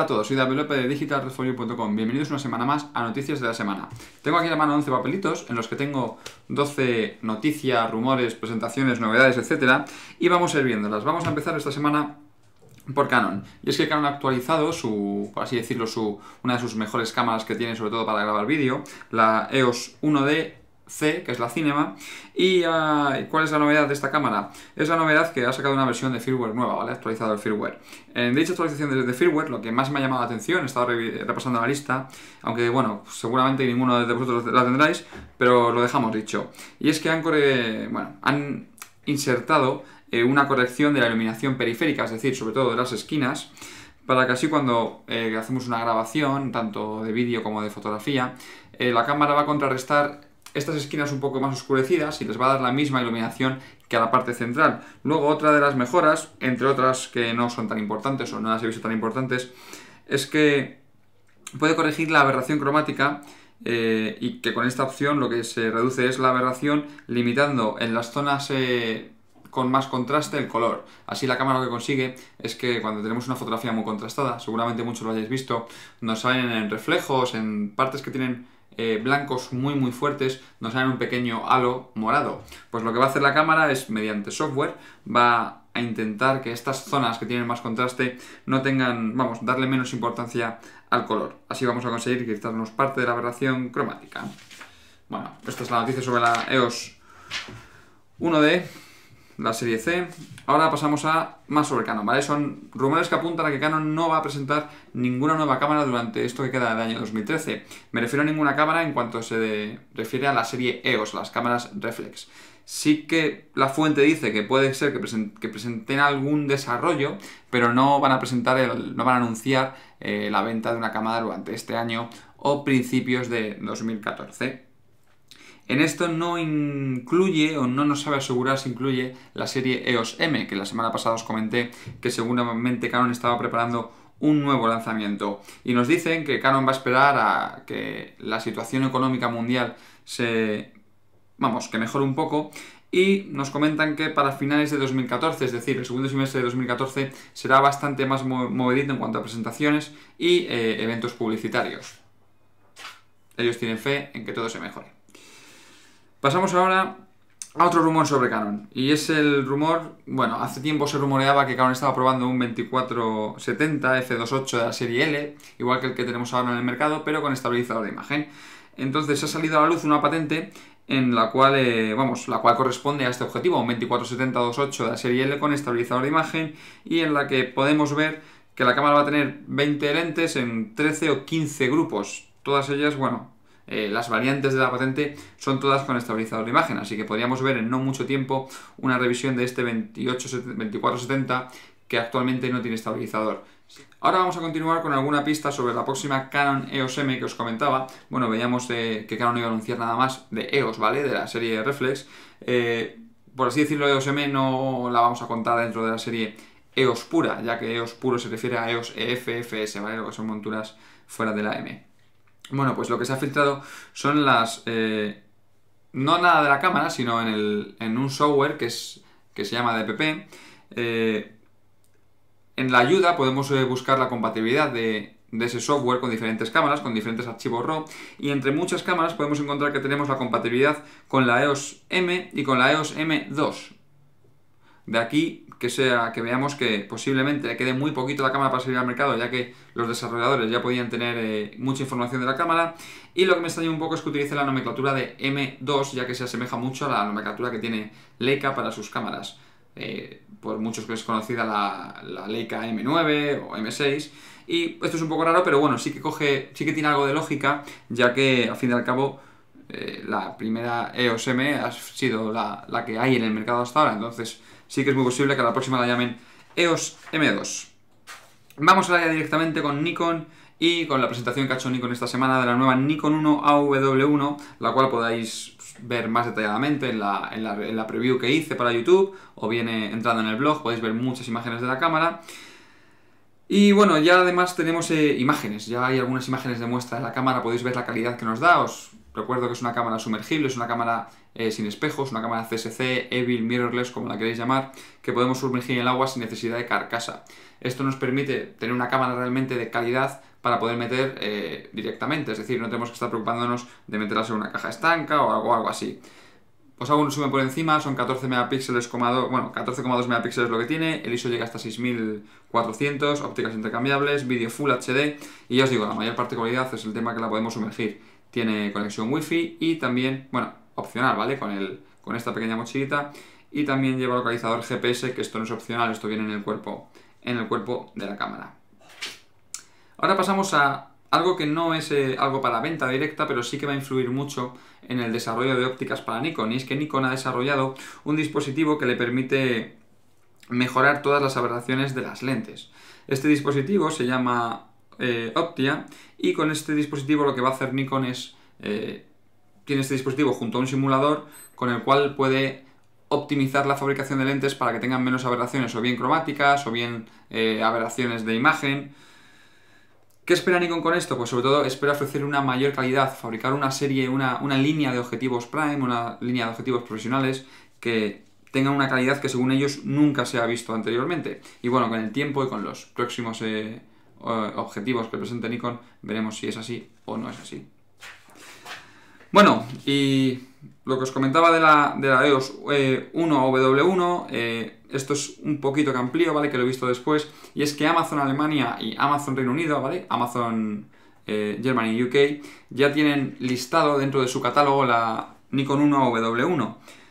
a todos, soy David López de digitalredforyou.com. Bienvenidos una semana más a Noticias de la Semana. Tengo aquí en la mano 11 papelitos en los que tengo 12 noticias, rumores, presentaciones, novedades, etcétera, y vamos a ir viéndolas. Vamos a empezar esta semana por Canon. Y es que Canon ha actualizado por así decirlo, una de sus mejores cámaras que tiene, sobre todo para grabar vídeo, la EOS 1D C, que es la Cinema. ¿Y cuál es la novedad de esta cámara? Es la novedad que ha sacado una versión de firmware nueva, ¿vale? Ha actualizado el firmware. En dicha actualización de firmware, lo que más me ha llamado la atención, he estado repasando la lista, aunque bueno, seguramente ninguno de vosotros la tendráis, pero lo dejamos dicho. Y es que han insertado una corrección de la iluminación periférica, es decir, sobre todo de las esquinas, para que así cuando hacemos una grabación, tanto de vídeo como de fotografía, la cámara va a contrarrestar estas esquinas un poco más oscurecidas y les va a dar la misma iluminación que a la parte central. Luego, otra de las mejoras, entre otras que no son tan importantes o no las he visto tan importantes, es que puede corregir la aberración cromática y que con esta opción lo que se reduce es la aberración, limitando en las zonas con más contraste el color. Así la cámara lo que consigue es que cuando tenemos una fotografía muy contrastada, seguramente muchos lo hayáis visto, nos salen en reflejos, en partes que tienen blancos muy fuertes, nos salen un pequeño halo morado. Pues lo que va a hacer la cámara es, mediante software, va a intentar que estas zonas que tienen más contraste no tengan, darle menos importancia al color. Así vamos a conseguir quitarnos parte de la aberración cromática. Bueno, esta es la noticia sobre la EOS 1D, la serie C. Ahora pasamos a más sobre Canon, ¿vale? Son rumores que apuntan a que Canon no va a presentar ninguna nueva cámara durante esto que queda del año 2013. Me refiero a ninguna cámara en cuanto se refiere a la serie EOS, las cámaras reflex. Sí que la fuente dice que puede ser que presenten algún desarrollo, pero no van a no van a anunciar la venta de una cámara durante este año o principios de 2014. En esto no incluye, o no nos sabe asegurar si incluye, la serie EOS M, que la semana pasada os comenté que seguramente Canon estaba preparando un nuevo lanzamiento. Y nos dicen que Canon va a esperar a que la situación económica mundial que mejore un poco, y nos comentan que para finales de 2014, es decir, el segundo semestre de 2014, será bastante más movidito en cuanto a presentaciones y eventos publicitarios. Ellos tienen fe en que todo se mejore. Pasamos ahora a otro rumor sobre Canon, y es el rumor, hace tiempo se rumoreaba que Canon estaba probando un 2470 f2.8 de la serie L, igual que el que tenemos ahora en el mercado, pero con estabilizador de imagen. Entonces ha salido a la luz una patente en la cual, la cual corresponde a este objetivo, un 2470-2.8 de la serie L con estabilizador de imagen, y en la que podemos ver que la cámara va a tener 20 lentes en 13 o 15 grupos, todas ellas, las variantes de la patente son todas con estabilizador de imagen, así que podríamos ver en no mucho tiempo una revisión de este 2470 que actualmente no tiene estabilizador. Ahora vamos a continuar con alguna pista sobre la próxima Canon EOS M que os comentaba. Veíamos que Canon iba a anunciar nada más de EOS, ¿vale? De la serie Reflex. Por así decirlo, EOS M no la vamos a contar dentro de la serie EOS pura, ya que EOS puro se refiere a EOS EF, FS, ¿vale? Lo que son monturas fuera de la M. Pues lo que se ha filtrado son no nada de la cámara, sino en un software que se llama DPP. En la ayuda podemos buscar la compatibilidad de ese software con diferentes cámaras, con diferentes archivos RAW, y entre muchas cámaras podemos encontrar que tenemos la compatibilidad con la EOS M y con la EOS M2. De aquí que veamos que posiblemente le quede muy poquito la cámara para salir al mercado, ya que los desarrolladores ya podían tener mucha información de la cámara, y lo que me extraña un poco es que utilice la nomenclatura de M2, ya que se asemeja mucho a la nomenclatura que tiene Leica para sus cámaras. Por muchos que es conocida la Leica M9 o M6, y esto es un poco raro, pero sí que tiene algo de lógica, ya que al fin y al cabo la primera EOS M ha sido la que hay en el mercado hasta ahora, entonces sí que es muy posible que a la próxima la llamen EOS M2. Vamos allá directamente con Nikon y con la presentación que ha hecho Nikon esta semana de la nueva Nikon 1 AW1, la cual podáis ver más detalladamente en la preview que hice para YouTube, o bien entrando en el blog podéis ver muchas imágenes de la cámara. Y ya además tenemos imágenes, ya hay algunas imágenes de muestra de la cámara, podéis ver la calidad que nos da. recuerdo que es una cámara sumergible, es una cámara sin espejos, una cámara CSC, Evil, Mirrorless, como la queréis llamar, que podemos sumergir en el agua sin necesidad de carcasa. Esto nos permite tener una cámara realmente de calidad para poder meter directamente, es decir, no tenemos que estar preocupándonos de meterlas en una caja estanca o algo así. Os hago un resumen por encima, son 14 megapíxeles, bueno, 14,2 megapíxeles lo que tiene, el ISO llega hasta 6400, ópticas intercambiables, vídeo Full HD, y ya os digo, la mayor particularidad es el tema que la podemos sumergir. Tiene conexión Wi-Fi y también, bueno, opcional, ¿vale? Con esta pequeña mochilita, y también lleva localizador GPS, que esto no es opcional, esto viene en el cuerpo de la cámara. Ahora pasamos a algo que no es algo para venta directa, pero sí que va a influir mucho en el desarrollo de ópticas para Nikon, y es que Nikon ha desarrollado un dispositivo que le permite mejorar todas las aberraciones de las lentes. Este dispositivo se llama Optia, y con este dispositivo lo que va a hacer Nikon es, tiene este dispositivo junto a un simulador con el cual puede optimizar la fabricación de lentes para que tengan menos aberraciones, o bien cromáticas, o bien aberraciones de imagen. ¿Qué espera Nikon con esto? Pues sobre todo espera ofrecer una mayor calidad, fabricar una serie, una línea de objetivos prime, una línea de objetivos profesionales que tengan una calidad que según ellos nunca se ha visto anteriormente. Y bueno, con el tiempo y con los próximos objetivos que presente Nikon, veremos si es así o no es así. Bueno, y lo que os comentaba de la EOS 1 o W1, esto es un poquito que amplío, ¿vale? Que lo he visto después, y es que Amazon Alemania y Amazon Reino Unido, ¿vale? Amazon Germany y UK ya tienen listado dentro de su catálogo la Nikon 1 o W1.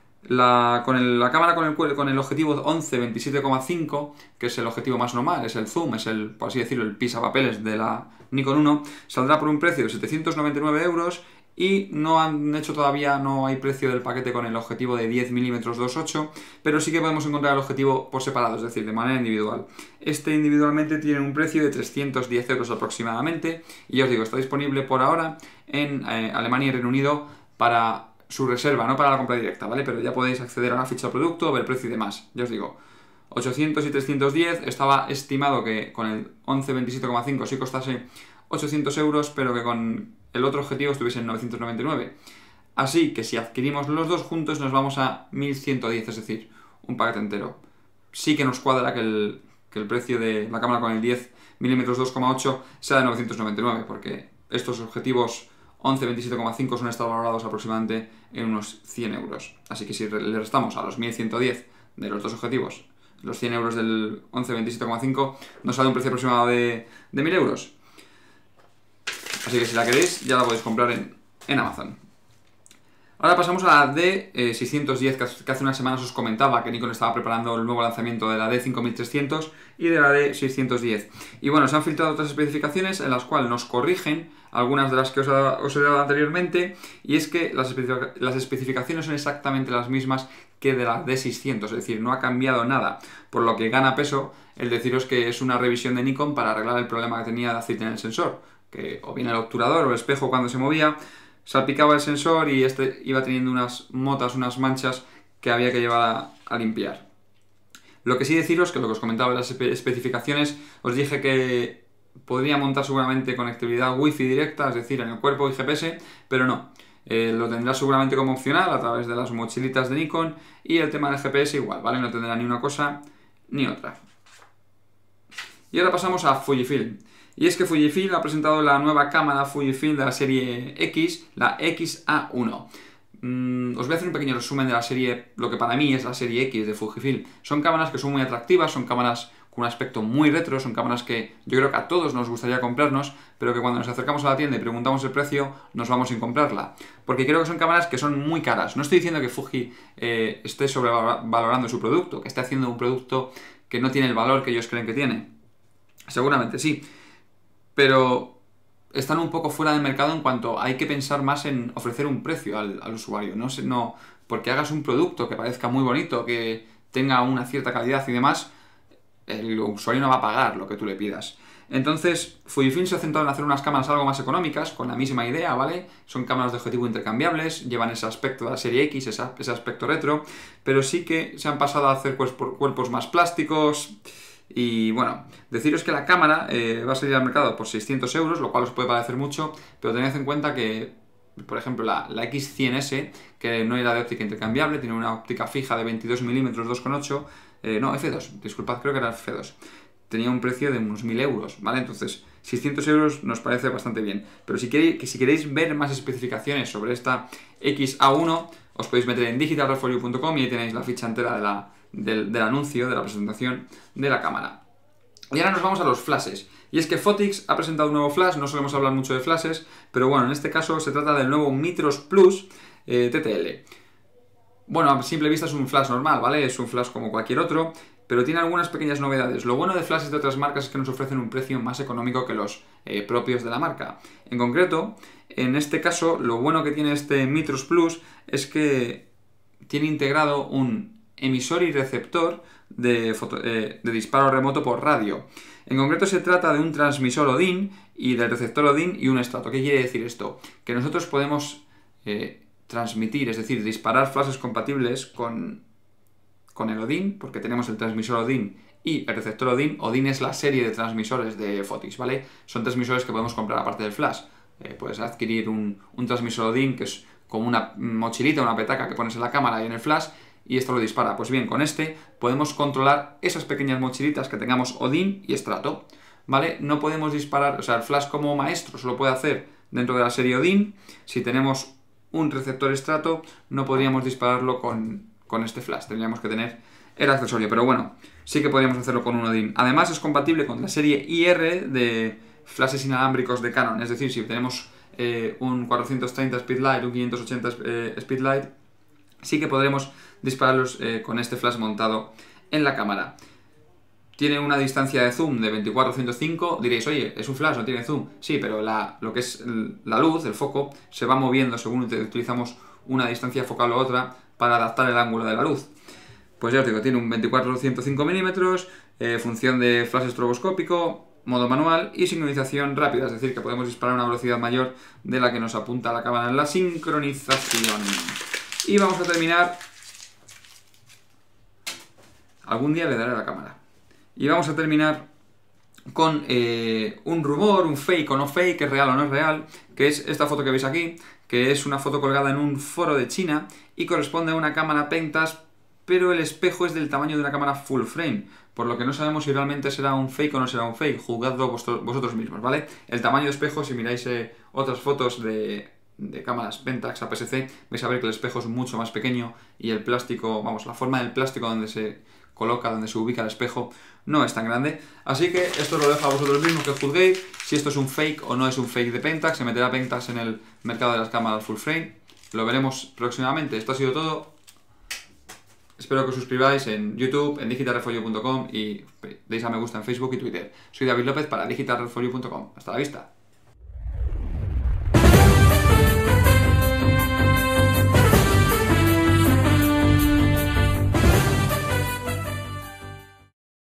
La cámara con el objetivo 11-27,5, que es el objetivo más normal, es el zoom, es el, por así decirlo, el pisapapeles de la Nikon 1, saldrá por un precio de 799 €, y no han hecho todavía, no hay precio del paquete con el objetivo de 10 mm 2.8, pero sí que podemos encontrar el objetivo por separado, es decir, de manera individual. Este individualmente tiene un precio de 310 € aproximadamente, y ya os digo, está disponible por ahora en Alemania y Reino Unido para su reserva, no para la compra directa, ¿vale? Pero ya podéis acceder a la ficha de producto, ver precio y demás. Ya os digo, 800 y 310, estaba estimado que con el 11-27,5 sí costase 800 €, pero que con el otro objetivo estuviese en 999. Así que si adquirimos los dos juntos nos vamos a 1110, es decir, un paquete entero. Sí que nos cuadra que el precio de la cámara con el 10 mm 2,8 sea de 999, porque estos objetivos 11-27,5 suelen estar valorados aproximadamente en unos 100 €. Así que si le restamos a los 1110 de los dos objetivos los 100 € del 11-27,5, nos sale un precio aproximado de 1000 €. Así que si la queréis, ya la podéis comprar en Amazon. Ahora pasamos a la D610, que hace unas semanas os comentaba que Nikon estaba preparando el nuevo lanzamiento de la D5300 y de la D610. Y bueno, se han filtrado otras especificaciones en las cuales nos corrigen algunas de las que os he dado anteriormente, y es que las especificaciones son exactamente las mismas que de la D600, es decir, no ha cambiado nada, por lo que gana peso el deciros que es una revisión de Nikon para arreglar el problema que tenía de aceite en el sensor, que o bien el obturador o el espejo cuando se movía salpicaba el sensor y este iba teniendo unas motas, unas manchas que había que llevar a limpiar. Lo que sí deciros, que lo que os comentaba de las especificaciones, os dije que podría montar seguramente conectividad Wi-Fi directa, es decir, en el cuerpo y GPS, pero no. Lo tendrá seguramente como opcional a través de las mochilitas de Nikon, y el tema del GPS igual, ¿vale? No tendrá ni una cosa ni otra. Y ahora pasamos a Fujifilm. Y es que Fujifilm ha presentado la nueva cámara Fujifilm de la serie X, la XA1. Os voy a hacer un pequeño resumen de la serie, lo que para mí es la serie X de Fujifilm. Son cámaras que son muy atractivas, son cámaras con un aspecto muy retro, son cámaras que yo creo que a todos nos gustaría comprarnos, pero que cuando nos acercamos a la tienda y preguntamos el precio, nos vamos sin comprarla. Porque creo que son cámaras que son muy caras. No estoy diciendo que Fuji esté sobrevalorando su producto, que esté haciendo un producto que no tiene el valor que ellos creen que tiene. Seguramente sí. Pero están un poco fuera del mercado en cuanto hay que pensar más en ofrecer un precio al usuario. No porque hagas un producto que parezca muy bonito, que tenga una cierta calidad y demás, el usuario no va a pagar lo que tú le pidas. Entonces, Fujifilm se ha centrado en hacer unas cámaras algo más económicas, con la misma idea, ¿vale? Son cámaras de objetivo intercambiables, llevan ese aspecto de la serie X, ese aspecto retro, pero sí que se han pasado a hacer cuerpos más plásticos. Y bueno, deciros que la cámara va a salir al mercado por 600 €, lo cual os puede parecer mucho, pero tened en cuenta que por ejemplo la X100S, que no era de óptica intercambiable, tiene una óptica fija de 22 milímetros 2,8, no, F2, disculpad, creo que era F2. Tenía un precio de unos 1.000 euros, ¿vale? Entonces, 600 euros nos parece bastante bien. Pero si queréis ver más especificaciones sobre esta XA1, os podéis meter en digitalredfolio.com y ahí tenéis la ficha entera del anuncio, de la presentación de la cámara. Y ahora nos vamos a los flashes. Y es que Fotix ha presentado un nuevo flash, no solemos hablar mucho de flashes, pero bueno, en este caso se trata del nuevo Mitros Plus TTL. Bueno, a simple vista es un flash normal, ¿vale? Es un flash como cualquier otro, pero tiene algunas pequeñas novedades. Lo bueno de flashes de otras marcas es que nos ofrecen un precio más económico que los propios de la marca. En concreto, en este caso, lo bueno que tiene este Mitros Plus es que tiene integrado un emisor y receptor de disparo remoto por radio. En concreto se trata de un transmisor Odin y del receptor Odin y un estrato. ¿Qué quiere decir esto? Que nosotros podemos transmitir, es decir, disparar flashes compatibles con el Odin, porque tenemos el transmisor Odin y el receptor Odin. Odin es la serie de transmisores de Fotix, ¿vale? Son transmisores que podemos comprar aparte del flash. Puedes adquirir un transmisor Odin que es como una mochilita, una petaca que pones en la cámara y en el flash, y esto lo dispara. Pues bien, con este podemos controlar esas pequeñas mochilitas que tengamos Odin y estrato, ¿vale? No podemos disparar, o sea, el flash como maestro solo puede hacer dentro de la serie Odin. Si tenemos un receptor estrato, no podríamos dispararlo con este flash, tendríamos que tener el accesorio, pero bueno, sí que podríamos hacerlo con un Odin. Además es compatible con la serie IR de flashes inalámbricos de Canon, es decir, si tenemos un 430 Speedlight, un 580 Speedlight, sí que podremos dispararlos con este flash montado en la cámara. Tiene una distancia de zoom de 24-105, diréis, oye, es un flash, no tiene zoom. Sí, pero lo que es la luz, el foco, se va moviendo según utilizamos una distancia focal u otra para adaptar el ángulo de la luz. Pues ya os digo, tiene un 24-105 milímetros, función de flash estroboscópico, modo manual y sincronización rápida, es decir, que podemos disparar a una velocidad mayor de la que nos apunta la cámara en la sincronización. Y vamos a terminar... Algún día le daré a la cámara. Y vamos a terminar con un rumor, un fake o no fake, es real o no es real, que es esta foto que veis aquí, que es una foto colgada en un foro de China y corresponde a una cámara Pentax, pero el espejo es del tamaño de una cámara full frame, por lo que no sabemos si realmente será un fake o no será un fake. Juzgadlo vosotros mismos, ¿vale? El tamaño de espejo, si miráis otras fotos de cámaras Pentax APS-C, vais a ver que el espejo es mucho más pequeño y el plástico, vamos, la forma del plástico donde se coloca, donde se ubica el espejo, no es tan grande. Así que esto lo dejo a vosotros mismos que juzguéis si esto es un fake o no es un fake de Pentax. Se meterá Pentax en el mercado de las cámaras full frame. Lo veremos próximamente. Esto ha sido todo. Espero que os suscribáis en YouTube, en digitalredfolio.com y deis a me gusta en Facebook y Twitter. Soy David López para digitalredfolio.com. Hasta la vista.